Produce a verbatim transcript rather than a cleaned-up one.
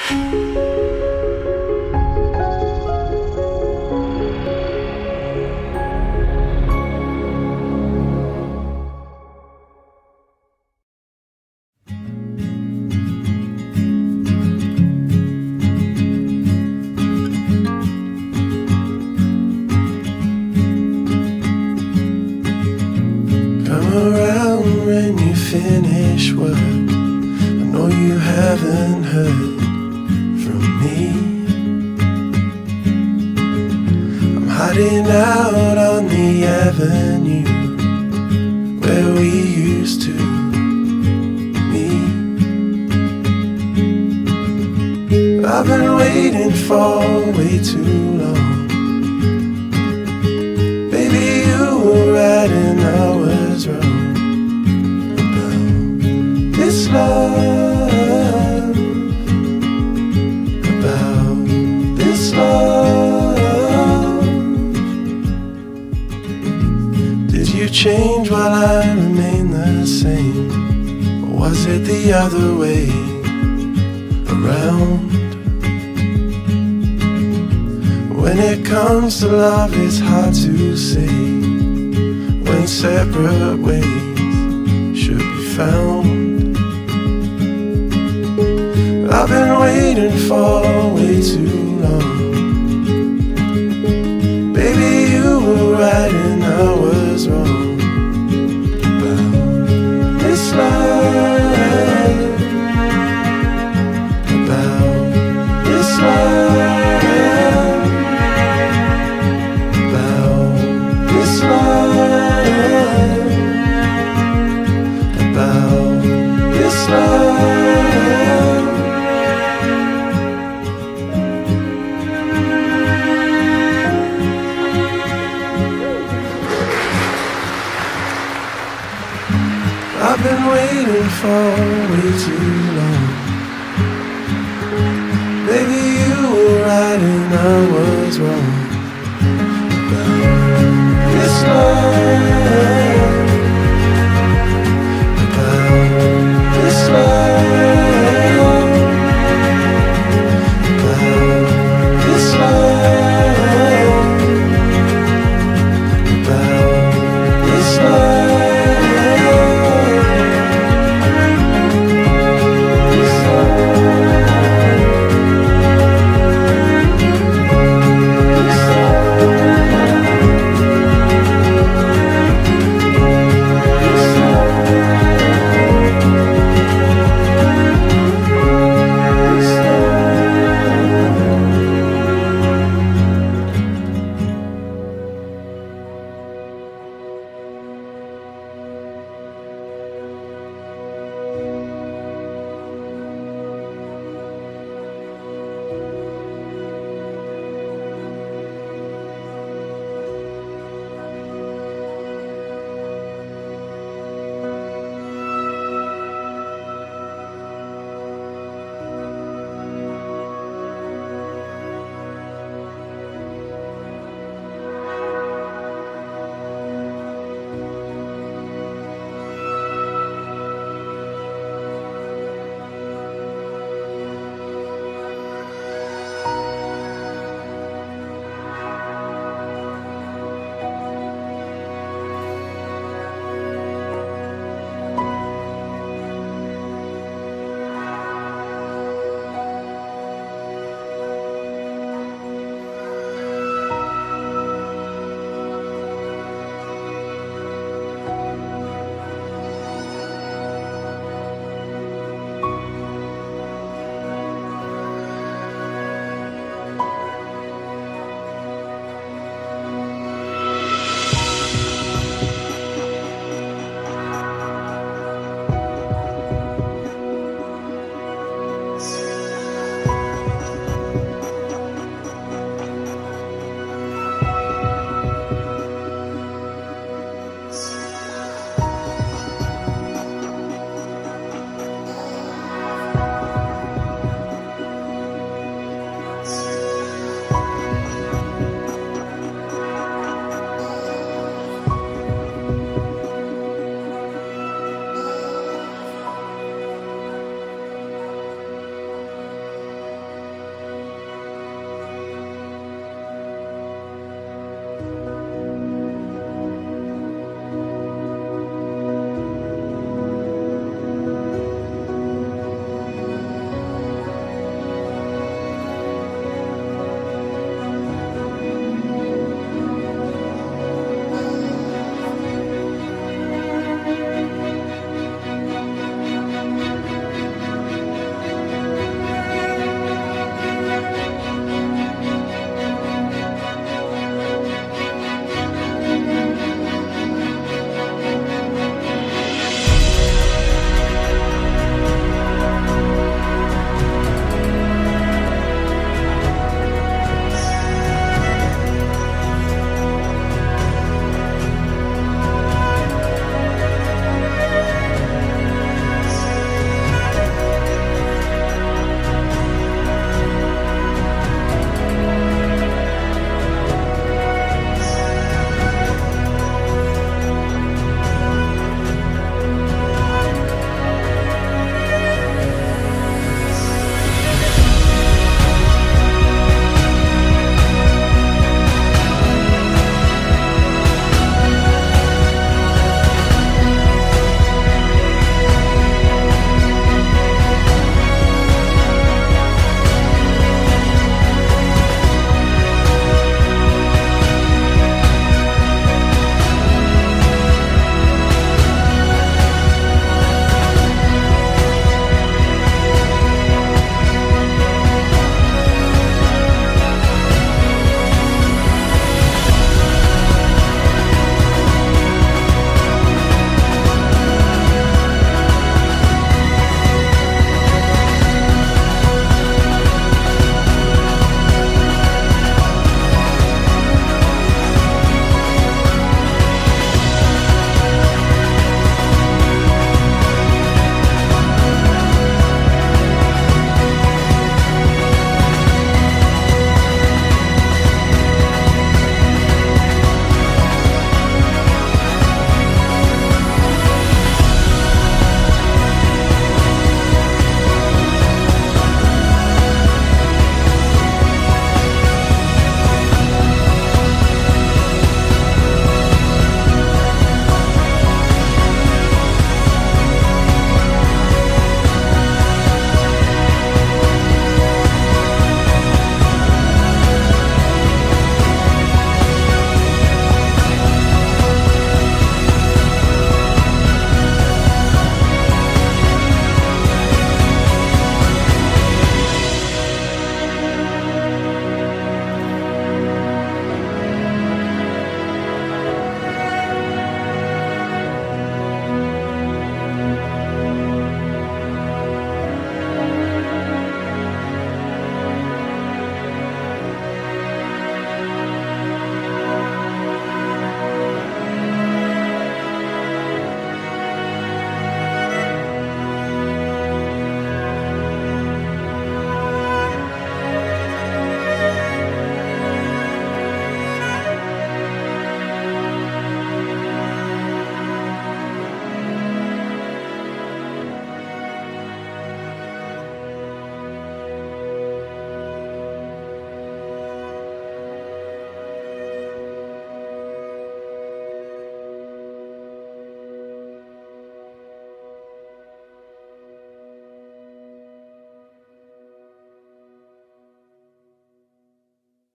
Around when you finish work. I know you haven't heard from me. I'm hiding out on the avenue where we used to meet. I've been waiting for way too long. Baby, you were right and I was wrong. This love, about this love. Did you change while I remain the same? Or was it the other way around? When it comes to love, it's hard to say when separate ways should be found. I've been waiting for way too long. Baby, you were right and I was wrong about this love, about this love, about this love, about this love. I've been waiting for way too long. Baby, you were right and I was wrong about this love, about this love.